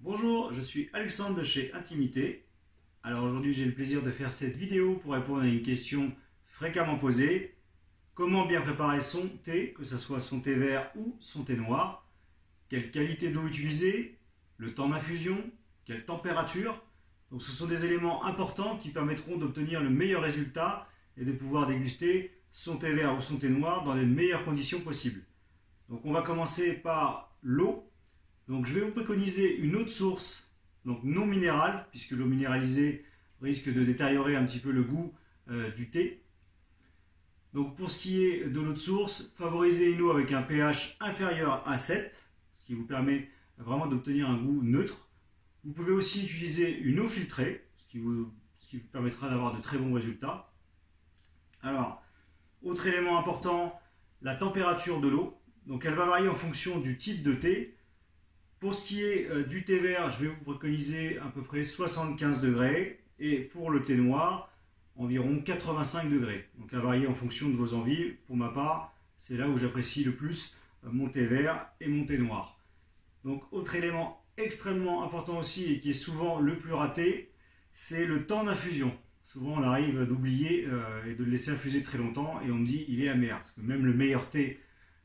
Bonjour, je suis Alexandre de chez Intimité. Alors aujourd'hui j'ai le plaisir de faire cette vidéo pour répondre à une question fréquemment posée. Comment bien préparer son thé, que ce soit son thé vert ou son thé noir? Quelle qualité d'eau utiliser? Le temps d'infusion? Quelle température? Donc ce sont des éléments importants qui permettront d'obtenir le meilleur résultat et de pouvoir déguster son thé vert ou son thé noir dans les meilleures conditions possibles. Donc on va commencer par l'eau. Donc je vais vous préconiser une eau de source, donc non minérale, puisque l'eau minéralisée risque de détériorer un petit peu le goût du thé. Donc pour ce qui est de l'eau de source, favorisez une eau avec un pH inférieur à 7, ce qui vous permet vraiment d'obtenir un goût neutre. Vous pouvez aussi utiliser une eau filtrée, ce qui vous permettra d'avoir de très bons résultats. Alors, autre élément important, la température de l'eau. Donc elle va varier en fonction du type de thé. Pour ce qui est du thé vert, je vais vous préconiser à peu près 75 degrés et pour le thé noir, environ 85 degrés. Donc à varier en fonction de vos envies. Pour ma part, c'est là où j'apprécie le plus mon thé vert et mon thé noir. Donc autre élément extrêmement important aussi et qui est souvent le plus raté, c'est le temps d'infusion. Souvent on arrive d'oublier et de le laisser infuser très longtemps et on me dit il est amer. Parce que même le meilleur thé,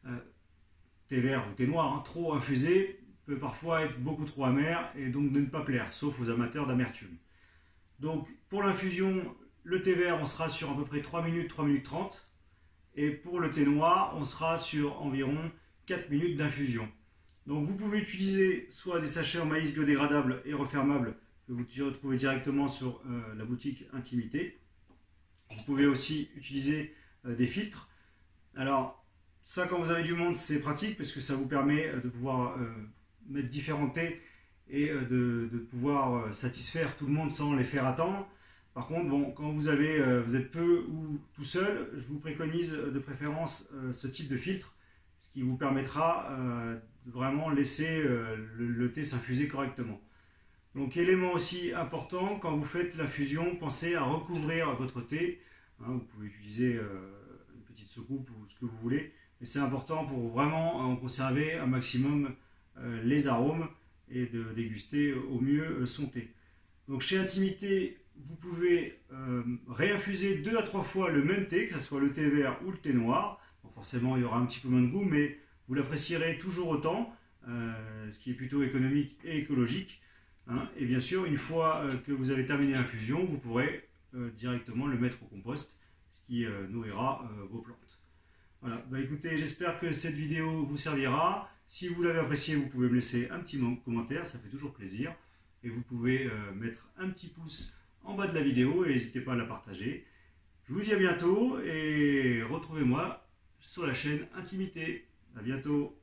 thé vert ou thé noir, trop infusé, peut parfois être beaucoup trop amer et donc de ne pas plaire, sauf aux amateurs d'amertume. Donc pour l'infusion, le thé vert, on sera sur à peu près 3 minutes, 3 minutes 30. Et pour le thé noir, on sera sur environ 4 minutes d'infusion. Donc vous pouvez utiliser soit des sachets en maïs biodégradables et refermables que vous retrouvez directement sur la boutique Intimité. Vous pouvez aussi utiliser des filtres. Alors ça, quand vous avez du monde, c'est pratique parce que ça vous permet de pouvoir mettre différents thés et de pouvoir satisfaire tout le monde sans les faire attendre. Par contre, bon, quand vous êtes peu ou tout seul, je vous préconise de préférence ce type de filtre, ce qui vous permettra de vraiment laisser le thé s'infuser correctement. Donc, élément aussi important, quand vous faites l'infusion, pensez à recouvrir votre thé. Vous pouvez utiliser une petite soucoupe ou ce que vous voulez, mais c'est important pour vraiment en conserver un maximum les arômes et de déguster au mieux son thé. Donc chez Intimité, vous pouvez réinfuser 2 à 3 fois le même thé, que ce soit le thé vert ou le thé noir. Bon, forcément, il y aura un petit peu moins de goût, mais vous l'apprécierez toujours autant, ce qui est plutôt économique et écologique. Et bien sûr, une fois que vous avez terminé l'infusion, vous pourrez directement le mettre au compost, ce qui nourrira vos plantes. Voilà, écoutez, j'espère que cette vidéo vous servira. Si vous l'avez apprécié, vous pouvez me laisser un petit commentaire, ça fait toujours plaisir. Et vous pouvez mettre un petit pouce en bas de la vidéo et n'hésitez pas à la partager. Je vous dis à bientôt et retrouvez-moi sur la chaîne Intimité. À bientôt.